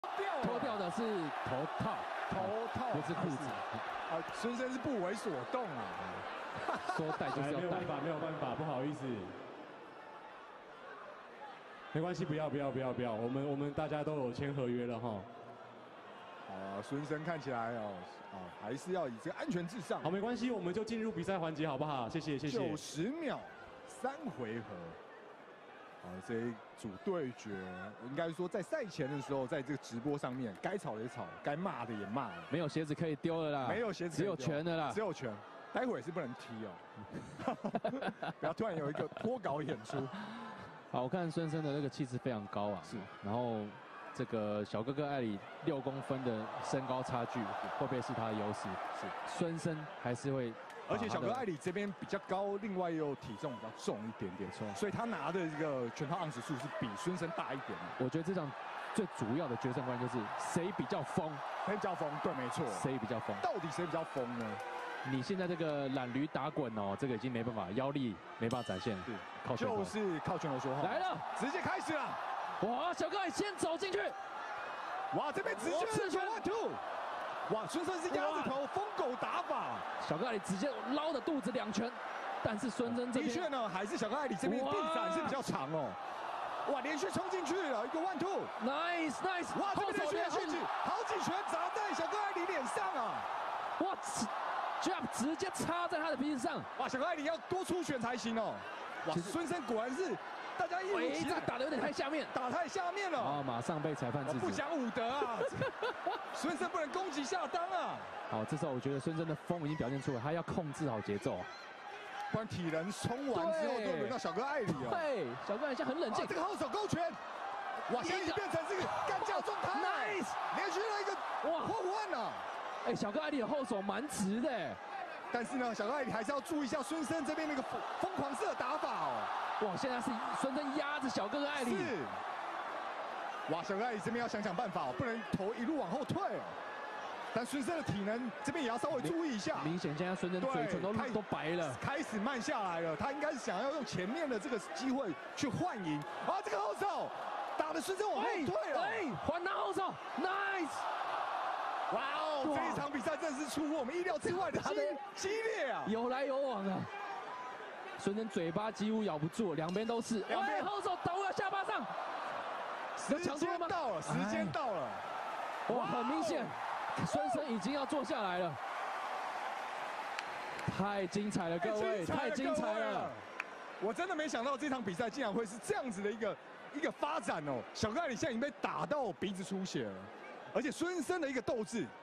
脱掉的是头套，不是裤子。 孙生是不为所动啊。 说戴就是要戴， 没有办法，不好意思。没关系，不要，我们大家都有签合约了哈。 孙生看起来还是要以这个安全至上。 好，没关系，我们就进入比赛环节好不好？谢谢。 90秒，3回合。这一组对决，应该说在赛前的时候，在这个直播上面，该吵的也吵，该骂的也骂了。 没有鞋子可以丢了啦， 没有鞋子， 只有拳的啦， 只有拳。待会也是不能踢哦，不要突然有一个脱稿演出。 好，我看孙生的这个气势非常高啊， 是， 然后这个小哥哥艾里6公分的身高差距，会不会是他的优势？是，孙生还是会。 而且小哥艾里这边比较高，另外又体重比较重一点点，所以他拿的这个拳套盎司数是比孙生大一点的。 我觉得这场最主要的决胜关就是谁比较疯， 谁比较疯？对，没错。 谁比较疯？ 到底谁比较疯呢？ 你现在这个懒驴打滚哦，这个已经没办法，腰力没办法展现， 对， 靠拳头， 就是靠拳头说话。 来了， 直接开始了。 哇，小哥艾里先走进去， 哇，这边直接1、2，哇，孙生是鸭子头疯狗打法， 小哥艾里直接捞着肚子2拳，但是孙生这边的确呢，还是小哥艾里这边臂展是比较长哦。哇，连续冲进去了一个1、2 ，nice， 哇，这边连续好几拳砸在小哥艾里脸上啊！ 哇，jab 直接插在他的鼻子上， 哇，小哥艾里要多出拳才行哦。哇，孙生果然是大家一如其来， 打得有点太下面， 打太下面了， 啊，马上被裁判制止， 不讲武德啊！孙生不能攻击下当啊！ 好，这时候我觉得孙生的风已经表现出来，他要控制好节奏。 不然体能冲完之后，就轮到小哥艾里哦。 对，小哥艾里现在很冷静。 这个后手勾拳，哇，现在已经变成这个干架状态。 Nice， 连续了一个哇后腕啊！ 哎，小哥艾里的后手蛮直的， 但是呢，小哥艾里还是要注意一下孙生这边那个疯狂式的打法哦。 哇，现在是孙生压着小哥哥艾里。 是。哇，小哥艾里这边要想办法哦，不能头一路往后退哦。但孙生的体能这边也要稍微注意一下。 明显现在孙生嘴唇都白了， 开始慢下来了。他应该是想要用前面的这个机会去换赢。啊，这个后手打的孙生往后退了。 哎，还拿后手 ，nice！ 哇哦，这一场比赛真是出乎我们意料之外的激烈啊， 有来有往啊。孙生嘴巴几乎咬不住，两边都是。哎，后手倒到下巴上。 时间到了，时间到了。 哇，很明显。孙生已经要坐下来了，太精彩了，各位，太精彩了！ 我真的没想到这场比赛竟然会是这样子的一个发展哦。小哥艾里现在已经被打到鼻子出血了，而且孙生的一个斗志